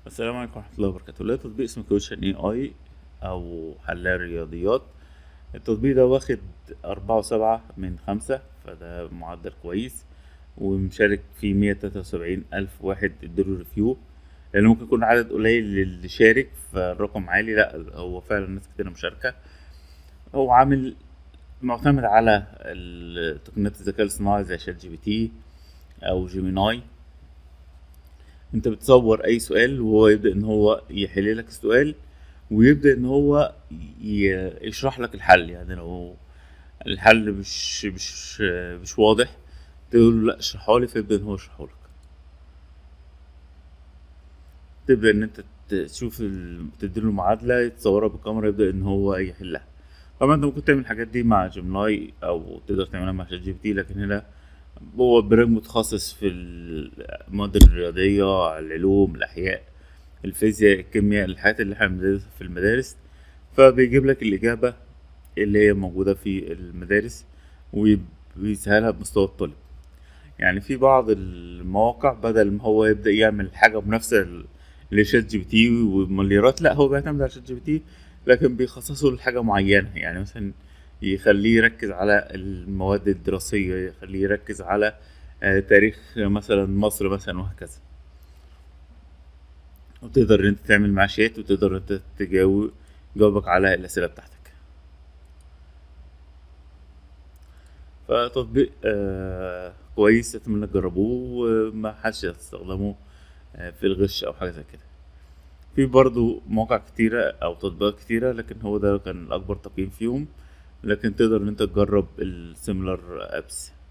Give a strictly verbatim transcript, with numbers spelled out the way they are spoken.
السلام عليكم ورحمة الله وبركاته. ده تطبيق اسمه كوتشن اي اي او حلال رياضيات. التطبيق ده واخد أربعة وسبعة من خمسة، فده معدل كويس، ومشارك فيه مية تلاتة وسبعين ألف واحد ادوله ريفيو. لأن ممكن يكون عدد قليل اللي شارك فالرقم عالي، لأ هو فعلا ناس كتير مشاركة. هو عامل معتمد على ال- تقنيات الذكاء الاصطناعي زي شات جي بي تي أو جيميناي. انت بتصور اي سؤال وهو يبدأ ان هو يحل لك السؤال، ويبدأ ان هو ي- يشرح لك الحل. يعني لو الحل مش مش مش واضح تقول له لا اشرحه لي، فيبدأ ان هو يشرحه لك. تبدأ ان انت تشوف ال... تديله المعادلة تصورها بالكاميرا، يبدأ ان هو يحلها. طبعا انت ممكن تعمل الحاجات دي مع جيمناي او تقدر تعملها مع شات جي بي تي، لكن هنا هو برنامج متخصص في المواد الرياضية، العلوم، الأحياء، الفيزياء، الكيمياء، الحاجات اللي احنا بندرسها في المدارس. فبيجيب لك الإجابة اللي هي موجودة في المدارس ويب- ويسهلها بمستوى الطالب. يعني في بعض المواقع بدل ما هو يبدأ يعمل حاجة منافسة ل- لشات جي بي تي ومليارات، لا هو بيعتمد على شات جي بي تي، لكن بيخصصه لحاجة معينة. يعني مثلا يخليه يركز على المواد الدراسية، يخليه يركز على آه، تاريخ مثلا مصر مثلا، وهكذا. وتقدر ان انت تعمل معاه شات، وتقدر انت تجاوب جاوبك على الأسئلة بتاعتك. فتطبيق آه كويس، اتمنى تجربوه وما حدش يستخدمه آه في الغش او حاجة زي كده. في برضو مواقع كتيرة او تطبيقات كتيرة، لكن هو ده كان الاكبر تقييم فيهم. لكن تقدر ان انت تجرب السيميلر ابس.